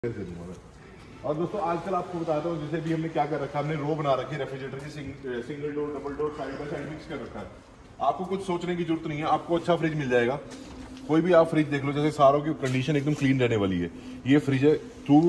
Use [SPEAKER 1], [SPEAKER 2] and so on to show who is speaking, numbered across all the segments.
[SPEAKER 1] दे दूंगा मैं। और दोस्तों आजकल आपको बताता हूँ, जैसे भी हमने क्या कर रखा है, हमने रो बना रखी है रेफ्रिजरेटर की, single door double door side by side mix कर रखा है। आपको कुछ सोचने की जरूरत नहीं है, आपको अच्छा फ्रिज मिल जाएगा। कोई भी आप फ्रिज देख लो, जैसे सारों की कंडीशन एकदम क्लीन रहने वाली है। ये फ्रिज है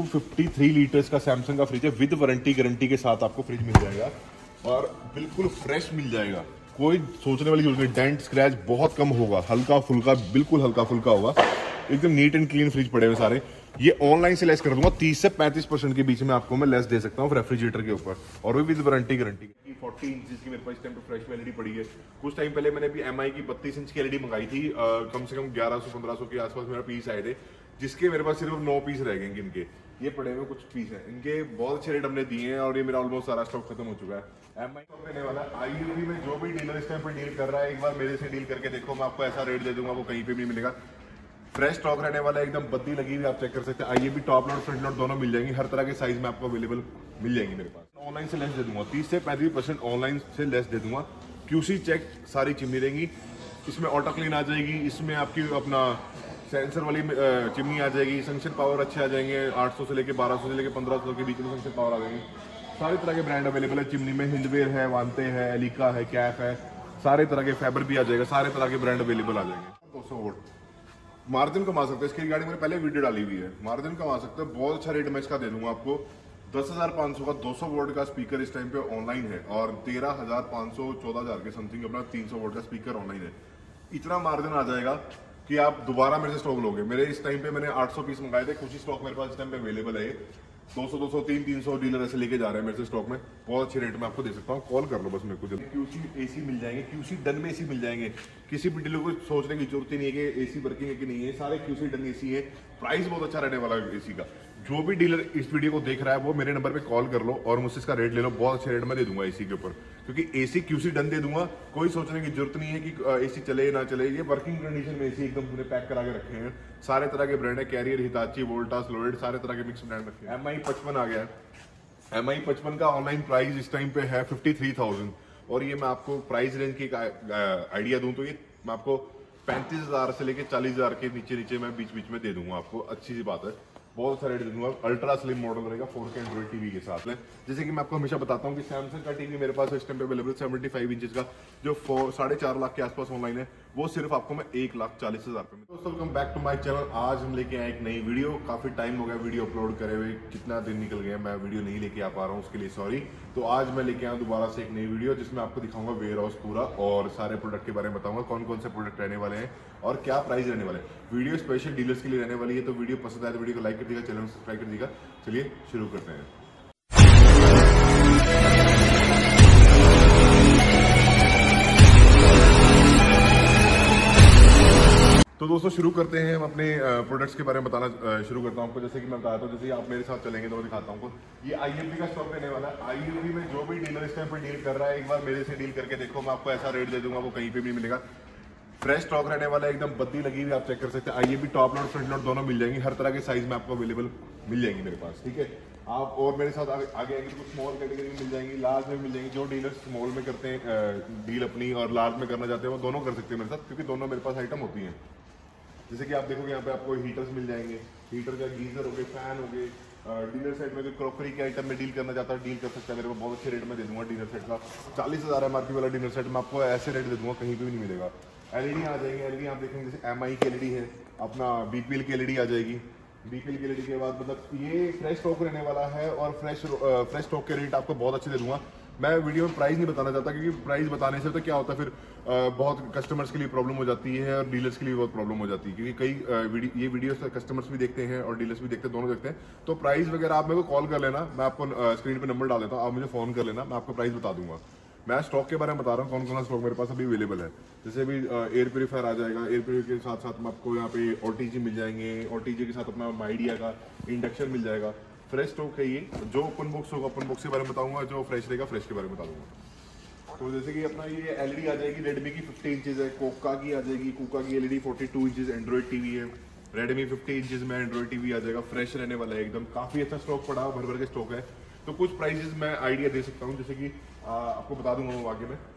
[SPEAKER 1] 253 लीटर्स का, सैमसंग का फ्रिज है, विद वारंटी गारंटी के साथ आपको फ्रिज मिल जाएगा और बिल्कुल फ्रेश मिल जाएगा। कोई सोचने वाली जरूरत नहीं, डेंट स्क्रैच बहुत कम होगा, हल्का फुल्का, बिल्कुल हल्का फुल्का होगा, एकदम नीट एंड क्लीन फ्रिज पड़े हुए सारे। ये ऑनलाइन से लेस कर दूंगा 30 से 35% के बीच में आपको मैं लेस दे सकता हूँ रेफ्रिजरेटर के ऊपर, और वो विद वारंटी गारंटी। 40 इंच की मेरे पास इस टाइम पे फ्रेश एलईडी पड़ी है। कुछ टाइम पहले मैंने भी एमआई की 32 इंच की एलईडी मंगाई थी, कम से कम 1100-1500 के आसपास मेरा पीस आए थे, जिसके मेरे पास सिर्फ 9 पीस रह गए इनके। ये पड़े हुए कुछ पीस हैं इनके, बहुत अच्छे रेट हमने दिए हैं और ये मेरा ऑलमोस्ट सारा स्टॉक खत्म हो चुका है। एमआई को देने वाला आईयूबी में जो भी डीलर इस टाइम पर डील कर रहा है, एक बार मेरे से डील करके देखो, मैं आपको ऐसा रेट दे दूंगा वो कहीं पे भी मिलेगा। फ्रेश स्टॉक रहने वाला है, एकदम बत्ती लगी हुई, आप चेक कर सकते हैं। आईए भी टॉप लोड फ्रंट लोड दोनों मिल जाएंगी, हर तरह के साइज में आपको अवेलेबल मिल जाएंगी मेरे पास। ऑनलाइन से लेस दे दूंगा, 30 से 35% ऑनलाइन से लेस दे दूंगा। क्यूसी चेक सारी चिमनी रहेंगी, इसमें ऑटो क्लीन आ जाएगी, इसमें आपकी अपना सेंसर वाली चिमनी आ जाएगी, फंक्शन पावर अच्छे आ जाएंगे, 800 से लेकर 1200 से लेकर 1500 के बीच में फंक्शन पावर आ जाएंगे। सारी तरह के ब्रांड अवेलेबल है चिमनी में, हिंदवेयर है, वांते है, एलिका है, कैफ है, सारे तरह के फैबर भी आ जाएगा, सारे तरह के ब्रांड अवेलेबल आ जाएंगे। 200 वोल्ट मार्जिन कमा सकते हैं, इसकी गाड़ी मैंने पहले वीडियो डाली हुई है, मार्जिन कमा सकते हैं, बहुत अच्छा रेट मैं इसका दे दूंगा आपको। 10,500 का 200 वोल्ट का स्पीकर इस टाइम पे ऑनलाइन है, और 13,500 14,000 के समथिंग अपना 300 वोल्ट का स्पीकर ऑनलाइन है। इतना मार्जिन आ जाएगा कि आप दोबारा मेरे से स्टॉक लोगे। मेरे इस टाइम पे मैंने 800 पीस मंगाए थे, कुछ ही स्टॉक मेरे पास इस टाइम पे अवेलेबल है। 200 300 डीलर ऐसे लेके जा रहे हैं मेरे से स्टॉक में, बहुत अच्छे रेट में आपको दे सकता हूँ। कॉल कर लो बस मेरे को जल्दी। क्यूसी एसी मिल जाएंगे, क्यूसी डन में एसी मिल जाएंगे, किसी भी डीलर को सोचने की जरूरत ही नहीं है कि एसी वर्किंग है कि नहीं है, सारे क्यूसी डन एसी है। प्राइस बहुत अच्छा रहने वाला है एसी का। जो भी डीलर इस वीडियो को देख रहा है वो मेरे नंबर पे कॉल कर लो और मुझसे इसका रेट ले लो, बहुत अच्छे रेट में दे दूंगा एसी के ऊपर, क्योंकि एसी क्यूसी डन दे दूंगा। कोई सोचने की जरूरत नहीं है कि एसी चले ना चले, ये वर्किंग कंडीशन में एसी एकदम पूरे पैक करा के रखे हैं। सारे तरह के ब्रांड है, कैरियर, हिताची, वोल्टास, लोएड, सारे तरह के मिक्स ब्रांड रखे हैं। MI 55 आ गया है। MI 55 का ऑनलाइन प्राइस इस टाइम पे है 53,000, और ये मैं आपको प्राइस रेंज की आइडिया दूं तो ये मैं आपको 35,000 से लेके 40,000 के नीचे नीचे मैं बीच बीच में दे दूंगा आपको। अच्छी सी बात है, बहुत सारे रेट दे दूंगा। अल्ट्रा स्लिम मॉडल रहेगा 4K एंड्रॉइड टीवी के साथ में। जैसे कि मैं आपको हमेशा बताता हूँ कि सैमसंग का टीवी मेरे पास इस टाइम पे अवेलेबल 75 इंचेस का, जो 4.5 लाख के आसपास ऑनलाइन है, वो सिर्फ आपको मैं 1,40,000 में। दोस्तों welcome back to my channel. आज हम लेके आए एक नई वीडियो। काफी टाइम हो गया वीडियो अपलोड करे हुए, कितना दिन निकल गया, मैं वीडियो नहीं लेके आ पा रहा हूँ, उसके लिए सॉरी। तो आज मैं लेके आया दोबारा से एक नई वीडियो, जिसमें आपको दिखाऊंगा वेयर हाउस पूरा और सारे प्रोडक्ट के बारे में बताऊंगा, कौन कौन से प्रोडक्ट रहने वाले हैं और क्या प्राइस रहने वाले हैं। वीडियो स्पेशल डीलर्स के लिए रहने वाली है, तो वीडियो पसंद आए तो वीडियो को लाइक कर दीजिएगा, चैनल सब्सक्राइब कर दीजिएगा। चलिए शुरू करते हैं। तो दोस्तों शुरू करते हैं, हम अपने प्रोडक्ट्स के बारे में बताना शुरू करता हूँ आपको। जैसे कि मैं बताया था, जैसे आप मेरे साथ चलेंगे तो मैं दिखाता हूँ आपको। ये आईयूबी का स्टॉक रहने वाला है। आईयूबी में जो भी डीलर इस टाइम पर डील कर रहा है, एक बार मेरे से डील करके देखो, मैं आपको ऐसा रेट दे दूंगा वो कहीं पे भी मिलेगा। फ्रेश स्टॉक रहने वाला है, एकदम बत्ती लगी हुई, आप चेक कर सकते हैं। आईए भी टॉप लोड फ्रंट लोड दोनों मिल जाएंगी, हर तरह के साइज में आपको अवेलेबल मिल जाएंगी मेरे पास, ठीक है। आप और मेरे साथ आगे आएंगे तो कुछ स्मॉल कैटेगरी में मिल जाएंगी, लार्ज में मिल जाएंगी। जो डीलर स्मॉल में करते हैं डील अपनी और लार्ज में करना चाहते हैं, वो दोनों कर सकते हैं मेरे साथ, क्योंकि दोनों मेरे पास आइटम होती हैं। जैसे कि आप देखोगे यहाँ पे आपको हीटर्स मिल जाएंगे, हीटर का गीजर हो गए, फैन हो गए। डीलर सेट में जो क्रॉकरी के आइटम में डील करना चाहता है डील कर सकता है मेरे को, बहुत अच्छे रेट में दे दूंगा। डीलर सेट का 40,000 MRP वाला डीलर सेट मैं आपको ऐसे रेट दे दूंगा, कहीं पे भी नहीं मिलेगा। एलईडी आ जाएंगे, एलईडी आप देखेंगे जैसे MI की एलईडी है, अपना BPL की एलईडी आ जाएगी। BPL की एलईडी के बाद मतलब ये फ्रेश स्टॉक रहने वाला है, और फ्रेश स्टॉक के रेट आपको बहुत अच्छे दे दूंगा। मैं वीडियो में प्राइस नहीं बताना चाहता, क्योंकि प्राइस बताने से तो क्या होता है फिर बहुत कस्टमर्स के लिए प्रॉब्लम हो जाती है और डीलर्स के लिए बहुत प्रॉब्लम हो जाती है, क्योंकि कई ये वीडियोस कस्टमर्स भी देखते हैं और डीलर्स भी देखते हैं, दोनों देखते हैं। तो प्राइस वगैरह आप मेरे को कॉल कर लेना, मैं आपको स्क्रीन पे नंबर डाल देता हूँ, आप मुझे फोन कर लेना, मैं आपको प्राइस बता दूंगा। मैं स्टॉक के बारे में बता रहा हूँ, कौन कौन सा स्टॉक मेरे पास अभी अवेलेबल है। जैसे अभी एयर प्योरीफायर आ जाएगा, एयर प्योरीफायर के साथ साथ में आपको यहाँ पे OTG मिल जाएंगे, OTG के साथ अपना माइडिया का इंडक्शन मिल जाएगा। फ्रेश स्टॉक है ये, जो ओपन बॉक्स होगा ओपन बॉक्स के बारे में बताऊंगा, जो फ्रेश रहेगा फ्रेश के बारे में बता दूंगा। तो जैसे कि अपना ये एलईडी आ जाएगी, रेडमी की 50 इंचेस है, कोका की आ जाएगी, कोका की एलईडी 42 इंचेस एंड्रॉइड टीवी है। रेडमी 50 इंचेस में एंड्रॉइड टीवी आ जाएगा, फ्रेश रहने वाला है एकदम, काफी अच्छा स्टॉक पड़ा, भर भर के स्टॉक है। तो कुछ प्राइसेस मैं आइडिया दे सकता हूँ, जैसे कि आपको बता दूंगा वो आगे में।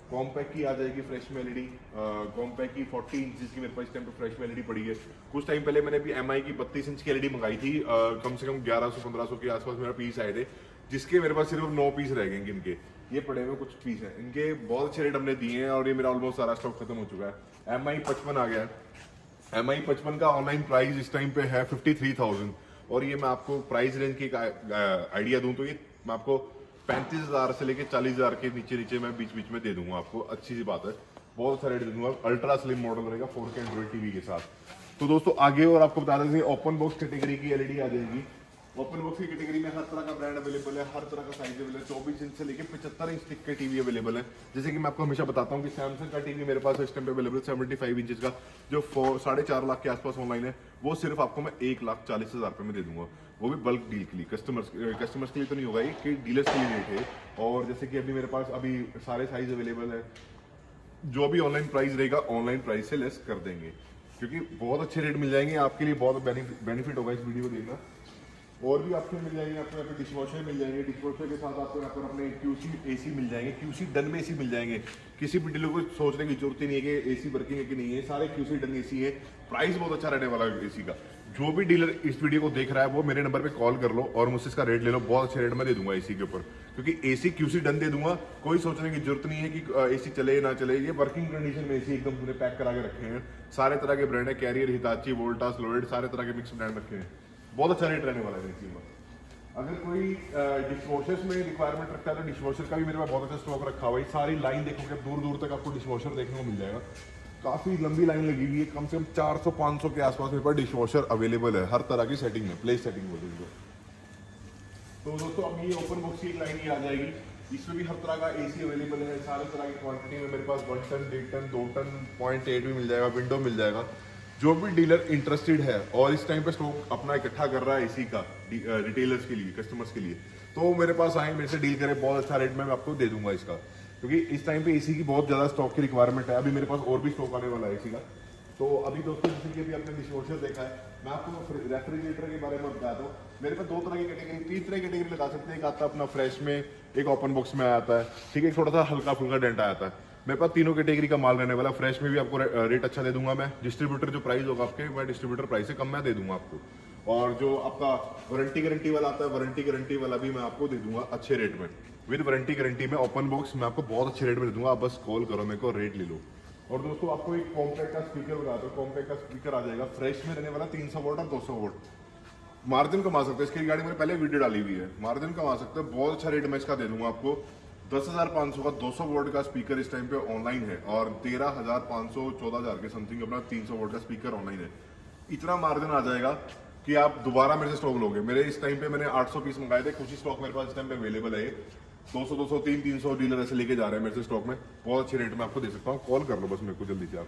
[SPEAKER 1] कॉम्पैक्ट की आ जाएगी फ्रेश में एलईडी, कॉम्पैक्ट की 40 इंच की मेरे पास इस टाइम पे फ्रेश में एलईडी पड़ी है। कुछ टाइम पहले मैंने भी एमआई की 32 इंच की एलईडी मंगाई थी, कम से कम 1100-1500 के आसपास मेरा पीस आए थे, जिसके मेरे पास सिर्फ 9 पीस रह गए इनके। ये पड़े हुए कुछ पीस हैं इनके, बहुत अच्छे रेट हमने दिए हैं और ये मेरा ऑलमोस्ट सारा स्टॉक खत्म हो चुका है। MI 55 आ गया है। MI 55 का ऑनलाइन प्राइस इस टाइम पे है 53,000 और ये मैं आपको प्राइस रेंज की आइडिया दूं तो ये मैं आपको 35,000 से लेके 40,000 के नीचे मैं बीच बीच में दे दूंगा आपको। अच्छी सी बात है, बहुत अच्छा रेट दे दूंगा। अल्ट्रा स्लिम मॉडल रहेगा 4K एंड्रॉइड टीवी के साथ। तो दोस्तों आगे और आपको बता दें, ओपन बॉक्स कैटेगरी की एलईडी आ जाएगी। ओपन बॉक्स की कैटेगरी में हर तरह का ब्रांड अवेलेबल है, हर तरह का साइज अवेलेबल है। 24 इंच से लेके 75 इंच तक के टीवी अवेलेबल है। जैसे कि मैं आपको हमेशा बताता हूँ कि सैमसंग का टीवी मेरे पास इस टाइम पे अवेलेबल 75 इंच का, जो 4.5 लाख के आसपास ऑनलाइन है, वो सिर्फ आपको मैं 1,40,000 रुपये में दे दूंगा, वो भी बल्क डील के लिए। कस्टमर्स के लिए तो नहीं होगा ये, कि डीलर्स के लिए रेट है। और जैसे कि अभी मेरे पास अभी सारे साइज अवेलेबल है, जो भी ऑनलाइन प्राइस रहेगा ऑनलाइन प्राइस से लेस कर देंगे, क्योंकि बहुत अच्छे रेट मिल जाएंगे आपके लिए। बहुत बेनिफिट होगा इस वीडियो को देखना। और भी ऑप्शन मिल जाएंगे आपको, यहाँ पे डिशवॉशर मिल जाएंगे, डिशवॉशर के साथ आपको यहाँ पर अपने QC AC मिल जाएंगे, QC डन में AC मिल जाएंगे। किसी भी डीलर को सोचने की जरूरत ही नहीं है कि AC वर्किंग है कि नहीं है, सारे QC डन AC है। प्राइस बहुत अच्छा रहने वाला है AC का। जो भी डीलर इस वीडियो को देख रहा है वो मेरे नंबर पे कॉल कर लो और मुझसे इसका रेट ले लो, बहुत अच्छे रेट में दे दूंगा AC के ऊपर, क्योंकि AC QC डन दे दूंगा। कोई सोचने की जरूरत नहीं है कि AC चले ना चले, ये वर्किंग कंडीशन में AC एकदम पूरे पैक करा के रखे हैं। सारे तरह के ब्रांड है, कैरियर, हिताची, वोल्टास, लोएड, सारे तरह के मिक्स ब्रांड रखे हैं। बहुत अच्छा रेट रहने वाला है AC में। अगर कोई डिशवॉशर्स में रिक्वायरमेंट रखता है तो डिशवॉशर का भी मेरे पास बहुत अच्छा स्टॉक रखा हुआ है। सारी लाइन देखोगे दूर दूर तक आपको डिशवॉशर देखने को मिल जाएगा। काफ़ी लंबी लाइन लगी हुई है, कम से कम 400-500 के आसपास मेरे पास डिशवॉशर अवेलेबल है, हर तरह की सेटिंग में, प्लेस सेटिंग बोलते हैं। तो दोस्तों अब ये ओपन बॉक्स की एक लाइन ही आ जाएगी, इसमें भी हर तरह का AC अवेलेबल है। सारे तरह की क्वांटिटी में मेरे पास 1 टन, 1.5 टन, 2 टन, 0.8 भी मिल जाएगा, विंडो मिल जाएगा। जो भी डीलर इंटरेस्टेड है और इस टाइम पे स्टॉक अपना इकट्ठा कर रहा है AC का रिटेलर्स के लिए, कस्टमर्स के लिए, तो मेरे पास आए, मेरे से डील करें, बहुत अच्छा रेट में मैं आपको दे दूंगा इसका, क्योंकि इस टाइम पे AC की बहुत ज़्यादा स्टॉक की रिक्वायरमेंट है। अभी मेरे पास और भी स्टॉक आने वाला है AC का। तो अभी दोस्तों जैसे कि अभी आपने डिशवॉशर देखा है, मैं आपको रेफ्रिजरेटर के बारे में बताता हूँ। मेरे पास 2 तरह की कैटेगरी, 3 तरह की कैटेगरी लगा सकते हैं। एक आता है अपना फ्रेश में, एक ओपन बॉक्स में आता है, ठीक है, एक थोड़ा सा हल्का फुल्का डेंट आता है। मेरे पास तीनों कैटेगरी का माल रहने वाला। फ्रेश में भी आपको रेट अच्छा दे दूंगा मैं, डिस्ट्रीब्यूटर जो प्राइस होगा आपके, मैं डिस्ट्रीब्यूटर प्राइस से कम मैं दे दूंगा आपको। और जो आपका वारंटी गारंटी वाला आता है, वारंटी गारंटी वाला भी मैं आपको दे दूंगा अच्छे रेट में। विद वारंटी गारंटी में ओपन बॉक्स मैं आपको बहुत अच्छे रेट में दे दूंगा। आप बस कॉल करो मेरे को, रेट ले लो। और दोस्तों आपको एक कॉम्पैक्ट का स्पीकर बताता हूँ। कॉम्पैक्ट का स्पीकर आ जाएगा, फ्रेश में रहने वाला 300 वोल्ट और 200 वोल्ट। मार्जिन कमा सकते हैं, इसकी गाड़ी मैंने पहले वीडियो डाली हुई है, मार्जिन कमा सकते हैं। बहुत अच्छा रेट मैं इसका दे दूंगा आपको। 10,500 का 200 वोल्ट का स्पीकर इस टाइम पे ऑनलाइन है और 13,500 14,000 के समथिंग अपना 300 वोल्ट का स्पीकर ऑनलाइन है। इतना मार्जिन आ जाएगा कि आप दोबारा मेरे से स्टॉक लोगे। मेरे इस टाइम पे मैंने 800 पीस मंगाए थे, कुछ ही स्टॉक मेरे पास इस टाइम पे अवेलेबल है। 200, 300 डीलर ऐसे लेके जा रहे हैं मेरे से स्टॉक में। बहुत अच्छे रेट में आपको दे सकता हूँ, कॉल कर लो बस मेरे को जल्दी से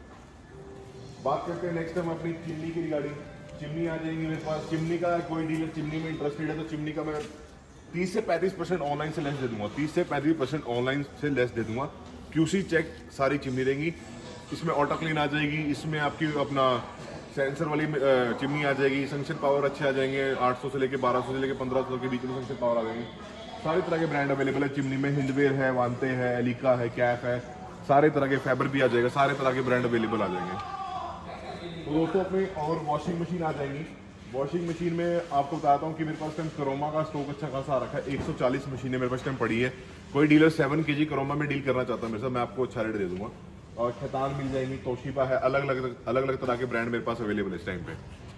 [SPEAKER 1] आप। बात करते हैं नेक्स्ट टाइम अपनी चिमनी की रिगार्डिंग। चिमनी आ जाएगी मेरे पास। चिमनी का कोई डीलर चिमनी में इंटरेस्टेड है तो चिमनी का मैं 30 से 35% ऑनलाइन से लेस दे दूंगा, 30 से 35% ऑनलाइन से लेस दे दूंगा। QC चेक सारी चिमनी रहेंगी, इसमें ऑटो क्लीन आ जाएगी, इसमें आपकी अपना सेंसर वाली चिमनी आ जाएगी, संक्शन पावर अच्छे आ जाएंगे, 800 से लेके 1200 से लेके 1500 के बीच में संक्शन पावर आ जाएंगे। सारी तरह के ब्रांड अवेलेबल है चिमनी में, हिंडवेयर है, वांते है, एलिका है, कैफ है, सारे तरह के, फैबर भी आ जाएगा, सारे तरह के ब्रांड अवेलेबल आ जाएंगे। तो दोस्तों अपने और वॉशिंग मशीन आ जाएंगी। वॉशिंग मशीन में आपको बताता हूँ कि मेरे पास टाइम करोमा का स्टॉक अच्छा खासा आ रखा है। 140 मशीनें मेरे पास टाइम पड़ी है। कोई डीलर 7 kg करोमा में डील करना चाहता है मेरे साथ, मैं आपको अच्छा रेट दे दूंगा। और खैतान मिल जाएंगी, तोशिबा है, अलग अलग तरह के ब्रांड मेरे पास अवेलेबल है इस टाइम पे।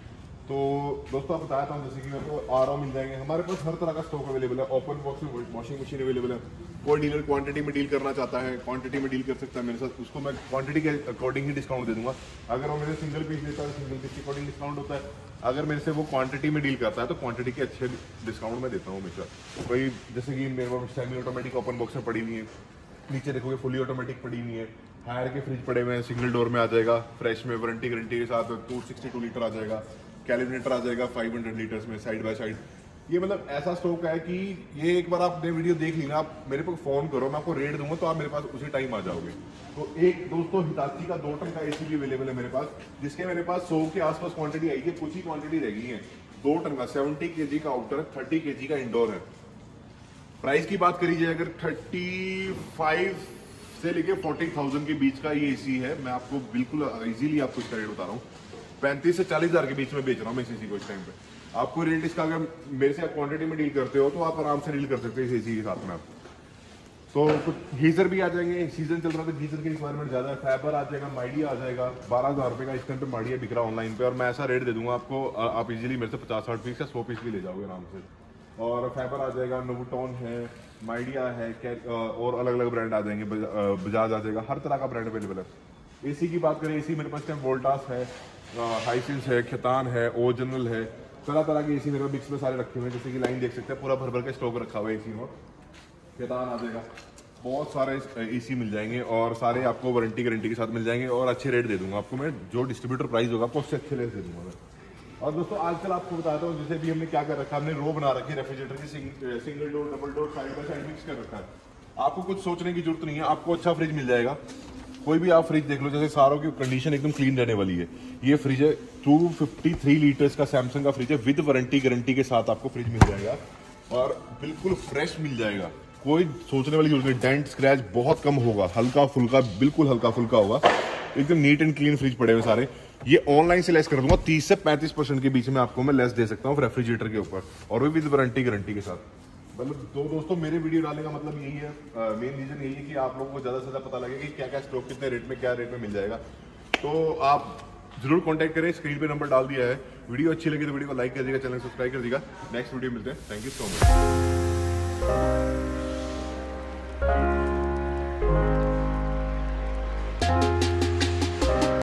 [SPEAKER 1] तो दोस्तों आप बताया था जैसे कि मेरे को RO मिल जाएंगे, हमारे पास हर तरह का स्टॉक अवेलेबल है। ओपन बॉक्स में वॉशिंग मशीन अवेलेबल है। कोई डीलर क्वांटिटी में डील करना चाहता है, क्वांटिटी में डील कर सकता है मेरे साथ, उसको मैं क्वांटिटी के अकॉर्डिंग ही डिस्काउंट दे दूंगा। अगर वो मेरे सिंगल पीस लेता है, सिंगल पीस के अकॉर्डिंग डिस्काउंट होता है। अगर मेरे से वो क्वांटिटी में डील करता है तो क्वांटिटी के अच्छे डिस्काउंट मैं देता हूँ हमेशा। कोई जैसे कि मेरे पास सेमी ऑटोमेटिक ओपन बॉक्स में पड़ी हुई है, नीचे देखोगे फुली ऑटोमेटिक पड़ी हुई है, हायर के फ्रिज पड़े हुए हैं, सिंगल डोर में आ जाएगा, फ्रेश में वारंटी गारंटी के साथ 262 लीटर आ जाएगा, कैलिब्रेटर आ जाएगा 500 लीटर्स में साइड बाय साइड। ये मतलब ऐसा स्टॉक है कि ये एक बार आपने वीडियो देख ली ना, आप मेरे को फोन करो, मैं आपको रेट दूंगा तो आप मेरे पास उसी टाइम आ जाओगे। तो एक दोस्तों हिताची का 2 टन का AC भी अवेलेबल है मेरे पास, जिसके मेरे पास 100 के आसपास क्वांटिटी आई है, कुछ ही क्वांटिटी रह गई है। 2 टन का 70 kg का आउटर, 30 kg का इंडोर है। प्राइस की बात करी जाए अगर 35 से लेके 40,000 के बीच का ये एसी है। मैं आपको बिल्कुल इजीली आपको इसका रेट बता रहा हूँ। 35 से 40,000 के बीच में बेच रहा हूँ मैं इस एसी को इस टाइम पे। आपको रेट इसका अगर मेरे से आप क्वांटिटी में डील करते हो तो आप आराम से डील कर सकते हो इस एसी के साथ में। आप तो कुछ गीजर भी आ जाएंगे, सीजन चल रहा था, गीजर की रिक्वायरमेंट ज्यादा है। फाइबर आ जाएगा, माइडिया आ जाएगा। 12,000 रुपये का इस टाइम पे माइडिया बिक रहा है ऑनलाइन पे, और मैं ऐसा रेट दे दूंगा आपको, आप इजीली मेरे से 50-60 पीस या 100 पीस भी ले जाओगे आराम से। और फाइबर आ जाएगा, नोवोटोन है, माइडिया है, और अलग अलग ब्रांड आ जाएंगे, बजाज आ जाएगा, हर तरह का ब्रांड अवेलेबल है। एसी की बात करें, एसी मेरे पास टाइम वोल्टास है, हाइसेंस है, खितान है, ओरिजिनल है, तरह तरह के एसी मेरे पास मिक्स में सारे रखे हुए हैं। जैसे कि लाइन देख सकते हैं, पूरा भर भर के स्टॉक रखा हुआ है एसी में। खितान आ जाएगा, बहुत सारे एसी मिल जाएंगे और सारे आपको वारंटी गारंटी के साथ मिल जाएंगे और अच्छे रेट दे दूंगा आपको मैं। जो डिस्ट्रीब्यूटर प्राइस होगा आपको उससे अच्छे रेट दे दूंगा मैं। और दोस्तों आजकल आपको बताता हूँ, जैसे भी हमने क्या कर रखा है, हमने रो बना रखी है रेफ्रिजरेटर की, single door, double door, side by side mix कर रखा है। आपको कुछ सोचने की जरूरत नहीं है, आपको अच्छा फ्रिज मिल जाएगा। कोई भी आप फ्रिज देख लो, जैसे सारों की कंडीशन एकदम क्लीन रहने वाली है। ये फ्रिज है 253 लीटर्स का, सैमसंग का फ्रिज है, विद वारंटी गारंटी के साथ आपको फ्रिज मिल जाएगा और बिल्कुल फ्रेश मिल जाएगा। कोई सोचने वाली जरूरत नहीं, डेंट स्क्रैच बहुत कम होगा, हल्का फुल्का, बिल्कुल हल्का फुल्का होगा, एकदम नीट एंड क्लीन फ्रिज पड़े हुए सारे। ये ऑनलाइन से लेस कर दूंगा 30 से 35% के बीच में आपको मैं लेस दे सकता हूँ रेफ्रिजरेटर के ऊपर, और वो विद वारंटी गारंटी के साथ। मतलब तो दोस्तों मेरे वीडियो डालने का मतलब यही है, मेन रीजन यही है कि आप लोगों को ज्यादा से ज्यादा पता लगे कि क्या क्या स्टॉक कितने रेट में, क्या रेट में मिल जाएगा। तो आप जरूर कांटेक्ट करें, स्क्रीन पे नंबर डाल दिया है। वीडियो अच्छी लगी तो वीडियो को लाइक कर दीजिएगा, चैनल सब्सक्राइब कर दीजिएगा। नेक्स्ट वीडियो मिलते हैं, थैंक यू सो मच।